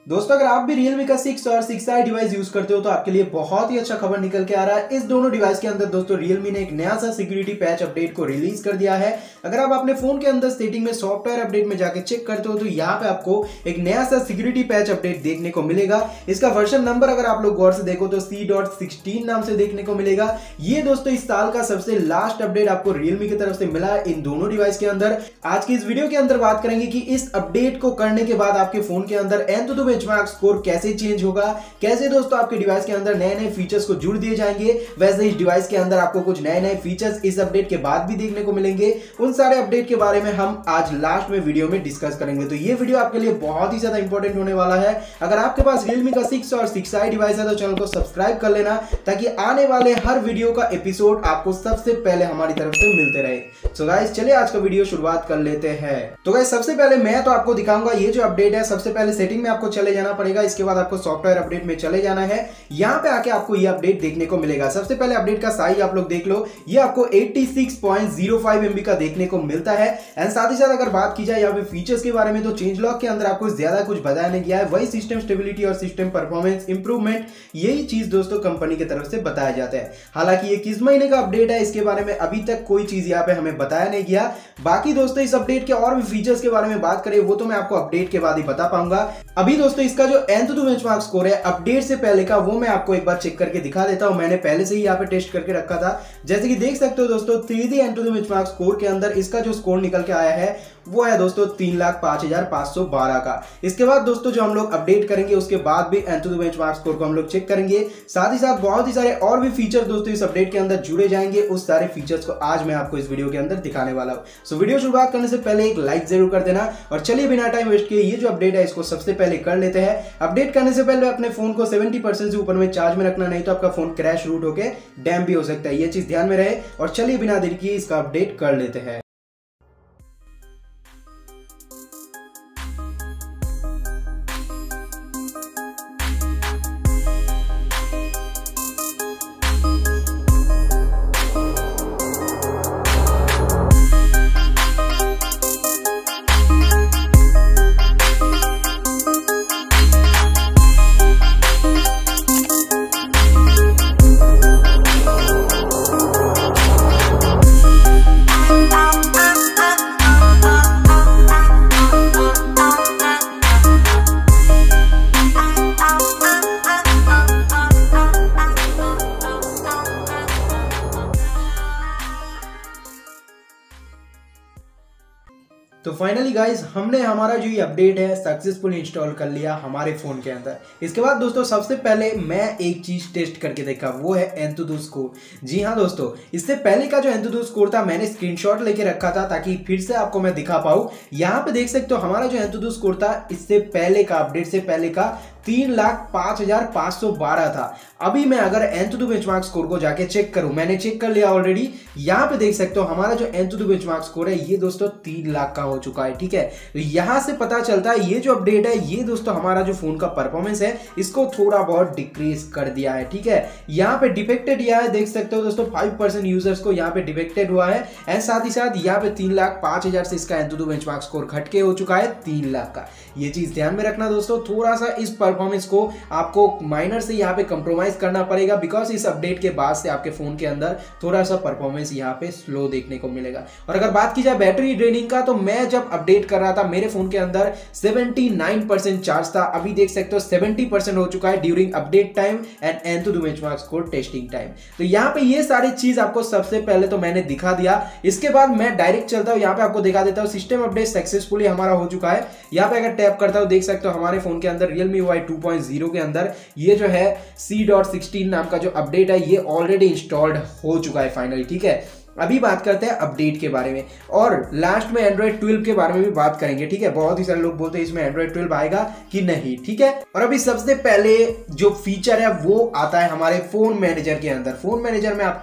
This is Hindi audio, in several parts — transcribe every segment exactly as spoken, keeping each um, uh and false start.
दोस्तों अगर आप भी Realme का सिक्स और सिक्स आई डिवाइस यूज करते हो तो आपके लिए बहुत ही अच्छा खबर निकल के आ रहा है। इस दोनों डिवाइस के अंदर दोस्तों Realme ने एक नया सा सिक्योरिटी पैच अपडेट को रिलीज कर दिया है। अगर आप अपने फोन के अंदर सेटिंग में सॉफ्टवेयर अपडेट में जाके चेक करते हो तो यहाँ पे आपको एक नया सा सिक्योरिटी पैच अपडेट देखने को मिलेगा। इसका वर्जन नंबर अगर आप लोग गौर से देखो तो सी डॉट सिक्सटीन नाम से देखने को मिलेगा। ये दोस्तों इस साल का सबसे लास्ट अपडेट आपको Realme की तरफ से मिला है इन दोनों डिवाइस के अंदर। आज की इस वीडियो के अंदर बात करेंगे कि इस अपडेट को करने के बाद आपके फोन के अंदर एंथुदु बेंचमार्क स्कोर कैसे चेंज होगा, कैसे दोस्तों आपके डिवाइस के अंदर नए नए फीचर्स को जुड़ दिए जाएंगे। वैसे इस डिवाइस के अंदर आपको कुछ नए नए फीचर्स इस अपडेट के बाद भी देखने को मिलेंगे। उन सारे अपडेट के बारे में हम आज लास्ट में वीडियो में डिस्कस करेंगे। तो ये वीडियो आपके लिए बहुत ही ज्यादा इंपॉर्टेंट होने वाला है। अगर आपके पास Realme का सिक्स और सिक्स आई डिवाइस है तो चैनल को सब्सक्राइब कर लेना ताकि आने वाले हर वीडियो का एपिसोड आपको सबसे पहले हमारी तरफ से मिलते रहे। सो गाइस चलिए आज का वीडियो शुरुआत कर लेते हैं। तो गाइस सबसे पहले मैं तो आपको दिखाऊंगा ये जो अपडेट है। सबसे पहले सेटिंग में आपको चले जाना पड़ेगा, इसके बाद आपको सॉफ्टवेयर अपडेट में चले जाना है। यहाँ पे आके आपको ये अपडेट देखने को मिलेगा। सबसे पहले अपडेट का साइज आप लोग देख लो, ये आपको छियासी पॉइंट ज़ीरो फाइव एमबी का देखने को मिलता है। एंड साथ ही साथ अगर बात की जाए यहाँ पे फीचर्स के बारे में तो चेंज लॉग के अंदर आपको ज्यादा कुछ बताया नहीं गया है। वही सिस्टम स्टेबिलिटी और सिस्टम परफॉर्मेंस इंप्रूवमेंट, यही चीज दोस्तों कंपनी की तरफ से बताया जाता है। हालांकि ये किस महीने का अपडेट है इसके बारे में अभी तक कोई चीज यहाँ पे हमें बताया नहीं गया। बाकी दोस्तों इस अपडेट के और भी फीचर्स के बारे में बात करें वो तो मैं आपको अपडेट के बाद ही बता पाऊंगा। अभी दोस्तों इसका जो एंथुदु बेंचमार्क स्कोर है अपडेट से पहले का वो मैं आपको एक बार चेक करके दिखा देता हूं। मैंने पहले से ही यहाँ पे टेस्ट करके रखा था। जैसे कि देख सकते हो दोस्तों three D AnTuTu benchmark score के अंदर इसका जो स्कोर निकल के आया है वो है दोस्तों तीन लाख पांच हजार पांच सौ बारह का। इसके बाद दोस्तों जो हम लोग अपडेट करेंगे उसके बाद भी एंथुदु बेंचमार्क स्कोर को हम लोग चेक करेंगे। साथ ही साथ बहुत ही सारे और भी फीचर दोस्तों इस अपडेट के अंदर जुड़े जाएंगे। उस सारे फीचर्स को आज मैं आपको इस वीडियो के अंदर दिखाने वाला हूं। सो वीडियो शुरुआत करने से पहले एक लाइक जरूर कर देना। और चलिए बिना टाइम वेस्ट किए ये जो अपडेट है इसको सबसे पहले कर लेते हैं। अपडेट करने से पहले अपने फोन को सेवेंटी परसेंट से ऊपर में चार्ज में रखना, नहीं तो आपका फोन क्रैश रूट होकर डैम भी हो सकता है। ये चीज ध्यान में रहे। और चलिए बिना देर किए इसका अपडेट कर लेते हैं। तो फाइनली गाइज हमने हमारा जो ये अपडेट है सक्सेसफुल इंस्टॉल कर लिया हमारे फोन के अंदर। इसके बाद दोस्तों सबसे पहले मैं एक चीज टेस्ट करके देखा, वो है एंथुदु स्कोर। जी हाँ दोस्तों, इससे पहले का जो एंथुदु स्कोर था मैंने स्क्रीनशॉट लेके रखा था ताकि फिर से आपको मैं दिखा पाऊँ। यहाँ पे देख सकते हो हमारा जो एंथुदु स्कोर था इससे पहले का, अपडेट से पहले का तीन लाख पांच हजार पांच सौ बारह था। अभी मैं अगर एंथुदु बेंचमार्क स्कोर को जाके चेक करूं, मैंने चेक कर लिया ऑलरेडी। यहाँ पे देख सकते हो हमारा जो एंथुदु बेंचमार्क स्कोर है ये दोस्तों तीन लाख का हो चुका है। ठीक है, तो यहां से पता चलता है ये जो अपडेट है ये दोस्तों हमारा जो फोन का परफॉर्मेंस है इसको थोड़ा बहुत डिक्रीज कर दिया है। ठीक है, यहाँ पे डिफेक्टेड यह है, देख सकते हो दोस्तों फाइव परसेंट यूजर्स को यहाँ पे डिफेक्टेड हुआ है। एंड साथ ही साथ यहाँ पे तीन लाख पांच हजार से इसका एंथुदु बेंचमार्क स्कोर घटके हो चुका है तीन लाख का। ये चीज ध्यान में रखना दोस्तों, थोड़ा सा इस परफॉर्मेंस को आपको माइनर से यहाँ पे कंप्रोमाइज करना पड़ेगा बिकॉज इस अपडेट के बाद से आपके फोन के अंदर थोड़ा सा परफॉर्मेंस यहाँ पे स्लो देखने को मिलेगा। और अगर बात की जाए बैटरी ड्रेनिंग का तो मैं जब अपडेट कर रहा था मेरे फोन के अंदर उन्यासी परसेंट चार्ज था। अभी देख सकते हो सत्तर परसेंट हो चुका है during update time and AnTuTu benchmark score testing time. तो यहाँ पे ये सारी चीज आपको सबसे पहले तो मैंने दिखा दिया। इसके बाद मैं डायरेक्ट चलता हूँ, यहाँ पे आपको दिखा देता हूँ सिस्टम अपडेट सक्सेसफुली हमारा हो चुका है। यहाँ पे अगर टैप करता हूँ देख सकते हो हमारे फोन के अंदर Realme U I two point zero के अंदर ये जो है सी डॉट सिक्सटीन नाम का जो अपडेट है ये ऑलरेडी इंस्टॉल्ड हो चुका है फाइनली। ठीक है, अभी बात करते हैं अपडेट के बारे में और लास्ट में एंड्रॉइड ट्वेल्व के बारे में भी बात करेंगे। ठीक है, बहुत ही सारे लोग बोलते हैं इसमें एंड्रॉइड ट्वेल्व आएगा कि नहीं। ठीक है, और अभी सबसे पहले जो फीचर है वो आता है हमारे फोन मैनेजर के अंदर। फोन मैनेजर में आपको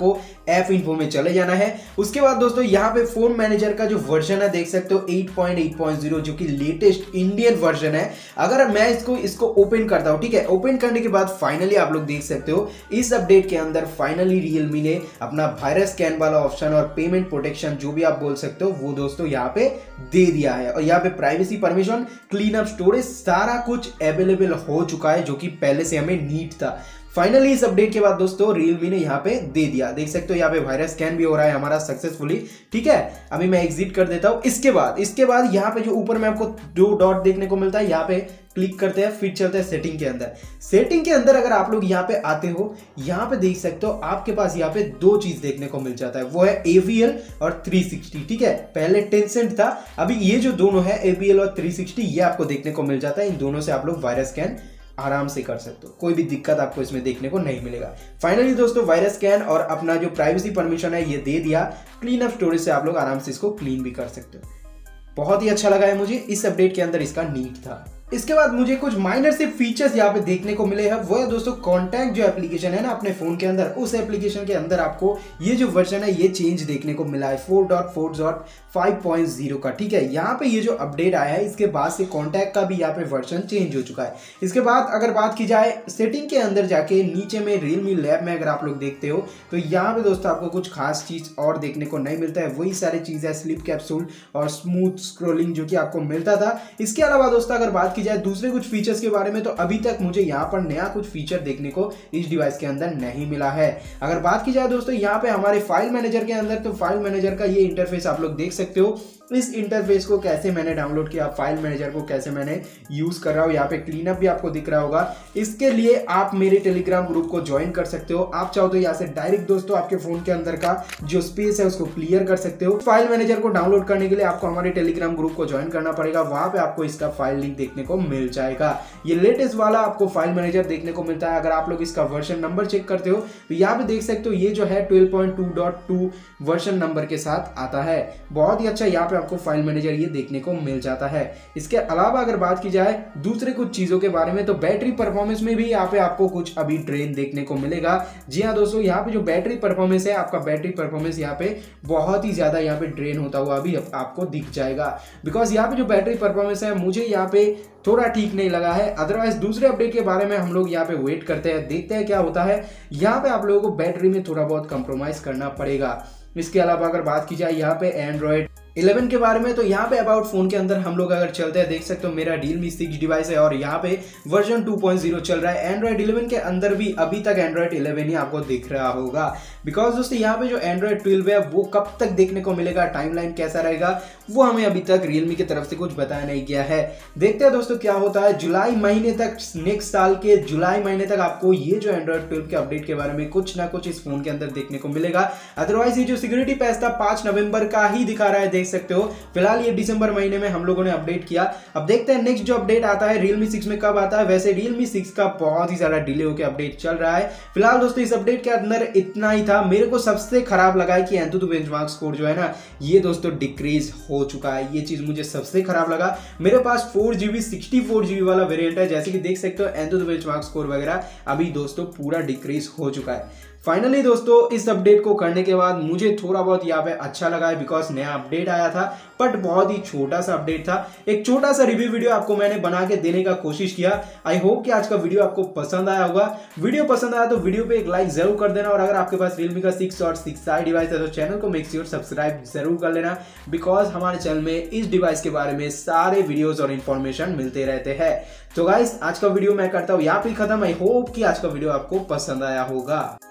ऐप इन्फो में चले जाना है। उसके बाद दोस्तों यहाँ पे फोन मैनेजर का जो वर्जन है देख सकते हो eight point eight point zero जो कि लेटेस्ट इंडियन वर्जन है। अगर मैं इसको इसको ओपन करता हूँ, ठीक है, ओपन करने के बाद फाइनली आप लोग देख सकते हो इस अपडेट के अंदर फाइनली रियलमी ने अपना वायरस स्कैन वाला ऑप्शन और पेमेंट प्रोटेक्शन जो भी आप बोल सकते हो वो दोस्तों यहाँ पे दे दिया है। और यहाँ पे privacy permission, clean up storage सारा कुछ अवेलेबल हो चुका है जो कि पहले से हमें नीड था। फाइनली इस अपडेट के बाद दोस्तों रियलमी ने यहाँ पे दे दिया, देख सकते हो यहाँ पे वायरस स्कैन भी हो रहा है हमारा सक्सेसफुली। ठीक है, अभी मैं एग्जिट कर देता हूँ। इसके बाद इसके बाद यहाँ पे जो ऊपर में आपको दो डॉट देखने को मिलता है, यहाँ पे क्लिक करते हैं, फिर चलते हैं सेटिंग के अंदर। सेटिंग के अंदर अगर आप लोग यहाँ पे आते हो, यहाँ पे देख सकते हो आपके पास यहाँ पे दो चीज देखने को मिल जाता है, वो है ए वी एल और थ्री सिक्सटी। ठीक है, पहले टेंसेंट था, अभी ये जो दोनों है ए वी एल और थ्री सिक्सटी ये आपको देखने को मिल जाता है। इन दोनों से आप लोग वायरस स्कैन आराम से कर सकते हो, कोई भी दिक्कत आपको इसमें देखने को नहीं मिलेगा। फाइनली दोस्तों वायरस स्कैन और अपना जो प्राइवेसी परमिशन है ये दे दिया। क्लीन अप स्टोरेज से आप लोग आराम से इसको क्लीन भी कर सकते हो। बहुत ही अच्छा लगा है मुझे, इस अपडेट के अंदर इसका नीड था। इसके बाद मुझे कुछ माइनर से फीचर्स यहाँ पे देखने को मिले हैं, वो है दोस्तों कॉन्टैक्ट जो एप्लीकेशन है ना अपने फोन के अंदर, उस एप्लीकेशन के अंदर आपको ये जो वर्जन है ये चेंज देखने को मिला है four point four point five point zero का। ठीक है, यहाँ पे ये जो अपडेट आया है इसके बाद से कॉन्टैक्ट का भी यहाँ पे वर्जन चेंज हो चुका है। इसके बाद अगर बात की जाए सेटिंग के अंदर जाके नीचे में रियलमी लैब में अगर आप लोग देखते हो तो यहाँ पे दोस्तों आपको कुछ खास चीज और देखने को नहीं मिलता है, वही सारी चीज है स्लिप कैप्सूल और स्मूथ स्क्रोलिंग जो कि आपको मिलता था। इसके अलावा दोस्तों अगर बात की जाए दूसरे कुछ फीचर्स के बारे में तो अभी तक मुझे यहाँ पर नया कुछ फीचर देखने को इस डिवाइस के अंदर नहीं मिला है। अगर बात की जाए दोस्तों यहाँ पे हमारे फाइल मैनेजर के अंदर, तो फाइल मैनेजर का ये इंटरफेस आप लोग देख सकते हो। इस इंटरफेस को कैसे मैंने डाउनलोड किया, फाइल मैनेजर को कैसे मैंने यूज कर रहा हूँ, यहाँ पे क्लीनअप भी आपको दिख रहा होगा। इसके लिए आप मेरे टेलीग्राम ग्रुप को ज्वाइन कर सकते हो। आप चाहो तो यहाँ से डायरेक्ट दोस्तों आपके फोन के अंदर का जो स्पेस है उसको क्लियर कर सकते हो। फाइल मैनेजर को डाउनलोड करने के लिए आपको हमारे टेलीग्राम ग्रुप को ज्वाइन करना पड़ेगा, वहां पे आपको इसका फाइल लिंक देखने को मिल जाएगा। ये लेटेस्ट वाला आपको फाइल मैनेजर देखने को मिलता है। अगर आप लोग इसका वर्जन नंबर चेक करते हो तो यहाँ पे देख सकते हो ये जो है twelve point two point two version number के साथ आता है। बहुत ही अच्छा यहाँ पे आपको फाइल मैनेजर ये देखने को मिल जाता है। इसके अलावा अगर बात की जाए दूसरे कुछ चीजों के बारे में तो बैटरी परफॉर्मेंस में भी यहाँ पे आपको कुछ अभी ड्रेन देखने को मिलेगा। जी हाँ दोस्तों, यहाँ पे जो बैटरी परफॉर्मेंस है, आपका बैटरी परफॉर्मेंस यहाँ पे बहुत ही ज्यादा यहाँ पे ड्रेन होता हुआ अभी आपको दिख जाएगा। बिकॉज यहाँ पे जो बैटरी परफॉर्मेंस है मुझे यहाँ पे थोड़ा ठीक नहीं लगा है। अदरवाइज दूसरे अपडेट के बारे में हम लोग यहाँ पे वेट करते हैं, देखते हैं क्या होता है। यहाँ पे आप लोगों को बैटरी में थोड़ा बहुत कंप्रोमाइज करना पड़ेगा। इसके अलावा अगर बात की जाए यहाँ पे एंड्रॉइड इलेवन के बारे में तो यहाँ पे अबाउट फोन के अंदर हम लोग अगर चलते हैं देख सकते हो मेरा रियलमी सिक्स डिवाइस है और यहाँ पे वर्जन टू पॉइंट ज़ीरो चल रहा है। एंड्रॉइड इलेवन के अंदर भी अभी तक एंड्रॉइड इलेवन ही आपको दिख रहा होगा। बिकॉज दोस्तों यहाँ पे जो एंड्रॉइड ट्वेल्व है वो कब तक देखने को मिलेगा, टाइमलाइन कैसा रहेगा, वो हमें अभी तक रियलमी की तरफ से कुछ बताया नहीं गया है। देखते हैं दोस्तों क्या होता है। जुलाई महीने तक, नेक्स्ट साल के जुलाई महीने तक आपको ये जो एंड्रॉइड ट्वेल्व के अपडेट के बारे में कुछ ना कुछ इस फोन के अंदर देखने को मिलेगा। अदरवाइज ये जो सिक्योरिटी पैच था पांच नवंबर का ही दिखा रहा है, देख सकते हो। फिलहाल ये दिसंबर महीने में हम लोगों ने अपडेट किया। अब देखते हैं नेक्स्ट जो अपडेट आता है रियलमी सिक्स में कब आता है। वैसे रियलमी सिक्स का बहुत ही ज्यादा डिले होकर अपडेट चल रहा है। फिलहाल दोस्तों इस अपडेट के अंदर इतना ही था। मेरे को सबसे खराब लगा है कि एंथुतु बेंचमार्क स्कोर जो है ना ये दोस्तों डिक्रीज हो चुका है। ये चीज मुझे सबसे खराब लगा। मेरे पास four GB sixty four GB वाला वेरिएंट है, जैसे कि देख सकते हो एंथुतु बेंचमार्क स्कोर वगैरह अभी दोस्तों पूरा डिक्रीज हो चुका है। फाइनली दोस्तों इस अपडेट को करने के बाद मुझे थोड़ा बहुत यहाँ पे अच्छा लगा है, बिकॉज नया अपडेट आया था बट बहुत ही छोटा सा अपडेट था। एक छोटा सा रिव्यू वीडियो आपको मैंने बना के देने का कोशिश किया। आई होप कि आज का वीडियो आपको पसंद आया होगा। वीडियो पसंद आया तो वीडियो पे एक लाइक जरूर कर देना, और अगर आपके पास रियलमी का सिक्स और सिक्स आई डिवाइस है तो चैनल को मेक श्योर सब्सक्राइब जरूर कर लेना, बिकॉज हमारे चैनल में इस डिवाइस के बारे में सारे वीडियोज और इन्फॉर्मेशन मिलते रहते हैं। तो गाइस आज का वीडियो मैं करता हूँ यहाँ पे खत्म। आई होप कि आज का वीडियो आपको पसंद आया होगा।